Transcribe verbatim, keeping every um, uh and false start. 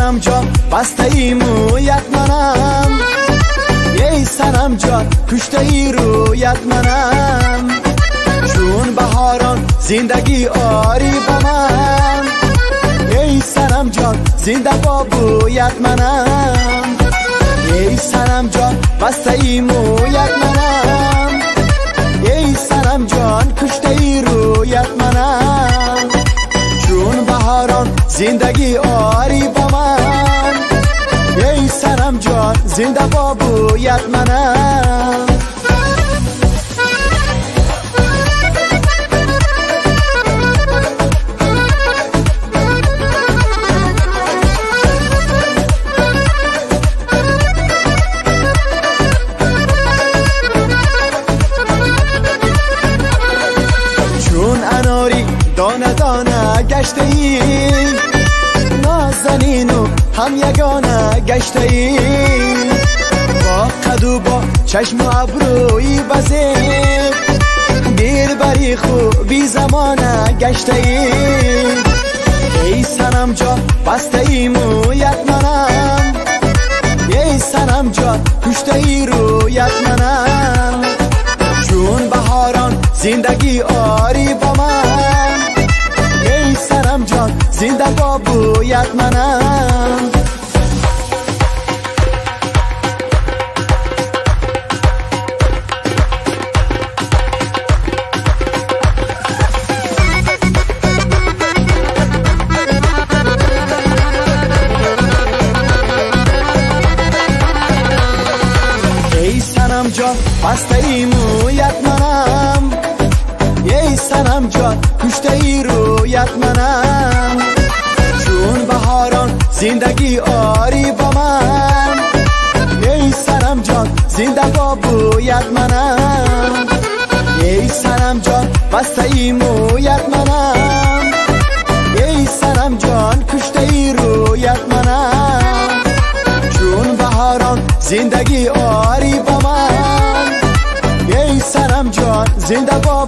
صنم جان بسته ای مویت منم، ای صنم جان کشته ای رویت منم. چون بهاران زندگی آری با من، ای صنم جان زنده با بویت منم. ای صنم جان بسته ای مویت منم، ای صنم جان کشته ای رویت منم. چون بهاران زندگی آری با من، ای صنم جان زنده با بویت منم. دانه دانه گشته ای، نازنین و هم یگانه گشته ای. با قد و با چشم و ابروی بزید، دیر بری خوبی زمانه گشته ای. ای صنم جان بسته ای مویت منم، ای صنم جان کشته ای رویت منم. چون بهاران زندگی آری با من، ای صنم جان زنده با بویت منم. ای صنم جان بسته ای مویت منم، ای صنم جان کشته ای رویت منم. چون بهاران زندگی آری با من، ای صنم جان زنده با بویت منم. ای صنم جان بسته ای مویت منم، ای صنم جان کشته ای رویت منم. چون بهاران زندگی آری با من، ای صنم جان زنده با